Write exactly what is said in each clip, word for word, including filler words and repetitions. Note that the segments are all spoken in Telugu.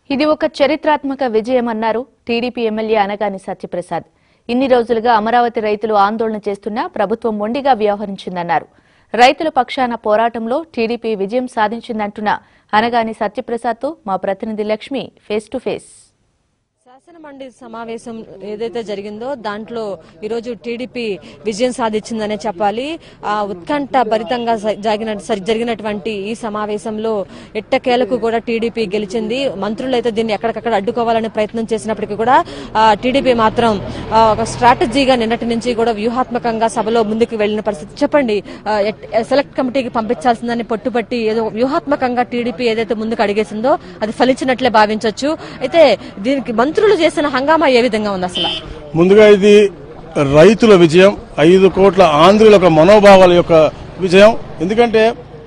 ఇది ఒక చరిత్రాత్మక విజయమన్నారు టీడీపీ ఎమ్మెల్యే అనగాని సత్యప్రసాద్. ఇన్ని రోజులుగా అమరావతి రైతులు ఆందోళన చేస్తున్నా ప్రభుత్వం మొండిగా వ్యవహరించిందన్నారు. రైతుల పక్షాన పోరాటంలో టీడీపీ విజయం సాధించిందంటున్న అనగాని సత్యప్రసాద్తో మా ప్రతినిధి లక్ష్మి ఫేస్ టు ఫేస్. శాసన మండలి సమావేశం ఏదైతే జరిగిందో దాంట్లో ఈరోజు టీడీపీ విజయం సాధించిందనే చెప్పాలి. ఆ ఉత్కంఠ భరితంగా జరిగినటువంటి ఈ సమావేశంలో ఎట్టకేలకు కూడా టీడీపీ గెలిచింది. మంత్రులు అయితే దీన్ని ఎక్కడికక్కడ అడ్డుకోవాలనే ప్రయత్నం చేసినప్పటికీ కూడా టీడీపీ మాత్రం ఒక స్ట్రాటజీగా నిన్నటి నుంచి కూడా వ్యూహాత్మకంగా సభలో ముందుకు వెళ్లిన పరిస్థితి. చెప్పండి, సెలెక్ట్ కమిటీకి పంపించాల్సిందని పట్టుబట్టి ఏదో వ్యూహాత్మకంగా టీడీపీ ఏదైతే ముందుకు అడిగేసిందో అది ఫలించినట్లే భావించవచ్చు. అయితే దీనికి మంత్రులు చేసిన హంగామా ఏ విధంగా ఉంది? అసలు ముందుగా ఇది రైతుల విజయం, ఐదు కోట్ల ఆంధ్రుల యొక్క మనోభావాల యొక్క విజయం. ఎందుకంటే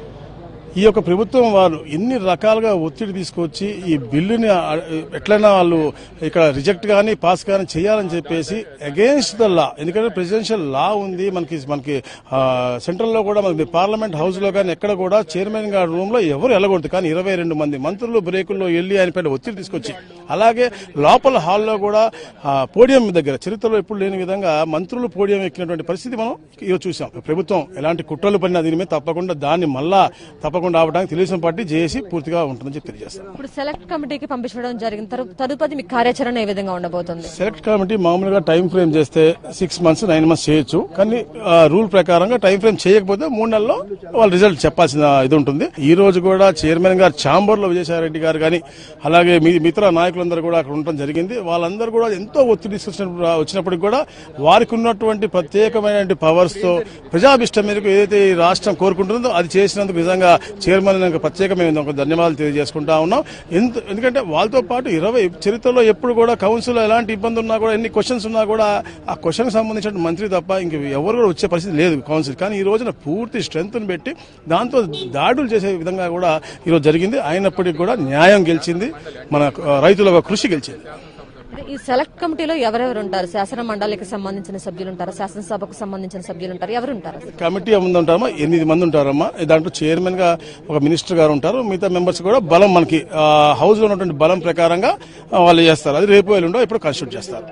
ఈ యొక్క ప్రభుత్వం వారు ఎన్ని రకాలుగా ఒత్తిడి తీసుకొచ్చి ఈ బిల్లుని ఎట్లయినా వాళ్ళు ఇక్కడ రిజెక్ట్ కానీ పాస్ కానీ చేయాలని చెప్పేసి అగేన్స్ట్ ద లా, ఎందుకంటే ప్రెసిడెన్షియల్ లా ఉంది మనకి మనకి సెంట్రల్ లో కూడా మనకి పార్లమెంట్ హౌస్ లో కానీ ఎక్కడ కూడా చైర్మన్ గారి రూమ్ లో ఎవరు వెళ్ళకూడదు. కానీ ఇరవై రెండు మంది మంత్రులు బ్రేకుల్లో వెళ్ళి ఆయన పైన ఒత్తిడి తీసుకొచ్చి, అలాగే లోపల హాల్లో కూడా పోడియం దగ్గర చరిత్రలో ఎప్పుడు లేని విధంగా మంత్రులు పోడియం ఎక్కినటువంటి పరిస్థితి మనం ఈరోజు చూసాం. ప్రభుత్వం ఎలాంటి కుట్రలు పడినా దీని మీద తప్పకుండా దాన్ని మళ్ళా తప్పకుండా రావడానికి తెలుగుదేశం పార్టీ చేసి పూర్తిగా ఉంటుందని చెప్పి తెలియజేస్తాం. ఇప్పుడు సెలెక్ట్ కమిటీకి పంపించడం జరిగిన తదుపరి మీ కార్యాచరణ ఏ విధంగా ఉండబోతుంది? సెలెక్ట్ కమిటీ మామూలుగా టైం ఫ్రేమ్ చేస్తే సిక్స్ మంత్స్ నైన్ మంత్స్ చేయొచ్చు. కానీ రూల్ ప్రకారంగా టైం ఫ్రేమ్ చేయకపోతే మూడు నెలల్లో వాళ్ళు రిజల్ట్ చెప్పాల్సిన ఇది ఉంటుంది. ఈ రోజు కూడా చైర్మన్ గారు ఛాంబర్ లో విజయసాయిరెడ్డి గారు కానీ అలాగే మిగతా నాయకులందరూ కూడా అక్కడ ఉండడం జరిగింది. వాళ్ళందరూ కూడా ఎంతో ఒత్తిడి వచ్చినప్పటికి కూడా వారికి ఉన్నటువంటి ప్రత్యేకమైన పవర్స్ తో ప్రజాభిష్టం మేరకు ఏదైతే ఈ రాష్ట్రం కోరుకుంటుందో అది చేసినందుకు నిజంగా చైర్మన్ ప్రత్యేకమైన ధన్యవాదాలు తెలియజేసుకుంటా ఉన్నాం. ఎందుకంటే వాళ్ళతో పాటు ఇరవై చరిత్రలో ఎప్పుడు కూడా కౌన్సిల్ ఎలాంటి ఇబ్బంది ఉన్నా కూడా ఎన్ని క్వశ్చన్స్ ఉన్నా కూడా ఆ క్వశ్చన్ సంబంధించిన మంత్రి తప్ప ఇంక ఎవరు కూడా వచ్చే పరిస్థితి లేదు కౌన్సిల్. కానీ ఈ రోజున పూర్తి స్ట్రెంత్ పెట్టి దాంతో దాడులు చేసే విధంగా కూడా ఈరోజు జరిగింది. అయినప్పటికీ కూడా న్యాయం గెలిచింది, మన రైతుల కృషి గెలిచింది. ఈ సెలెక్ట్ కమిటీలో ఎవరెవరు ఉంటారు? శాసన మండలికి సంబంధించిన సభ్యులు ఉంటారు, శాసనసభకు సంబంధించిన సభ్యులు ఉంటారు, ఎవరు ఉంటారు? కమిటీ ఎందు ఉంటారమ్మా, ఎనిమిది మంది ఉంటారమ్మా. దాంట్లో చైర్మన్ గా ఒక మినిస్టర్ గారు ఉంటారు. మిగతా మెంబర్స్ కూడా బలం మనకి హౌస్ లో ఉన్నటువంటి బలం ప్రకారంగా వాళ్ళు చేస్తారు. అది రేపు ఎల్లుండో ఇప్పుడు కాన్స్టిట్యూట్ చేస్తారు.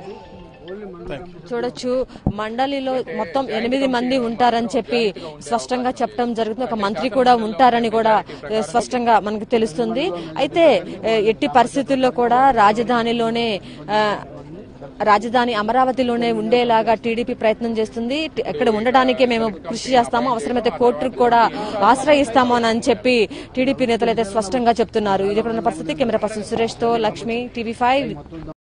చూడొచ్చు, మండలిలో మొత్తం ఎనిమిది మంది ఉంటారని చెప్పి స్పష్టంగా చెప్పడం జరుగుతుంది. ఒక మంత్రి కూడా ఉంటారని కూడా స్పష్టంగా మనకు తెలుస్తుంది. అయితే ఎట్టి పరిస్థితుల్లో కూడా రాజధానిలోనే రాజధాని అమరావతిలోనే ఉండేలాగా టీడీపీ ప్రయత్నం చేస్తుంది. ఇక్కడ ఉండడానికే మేము కృషి చేస్తాము, అవసరమైతే కోర్టుకు కూడా ఆశ్రయిస్తాము అని చెప్పి టీడీపీ నేతలు అయితే స్పష్టంగా చెప్తున్నారు. ఇది ఇక్కడ ఉన్న పరిస్థితి. కెమెరా పర్సన్ సురేష్ తో లక్ష్మి, టీవీ ఫైవ్.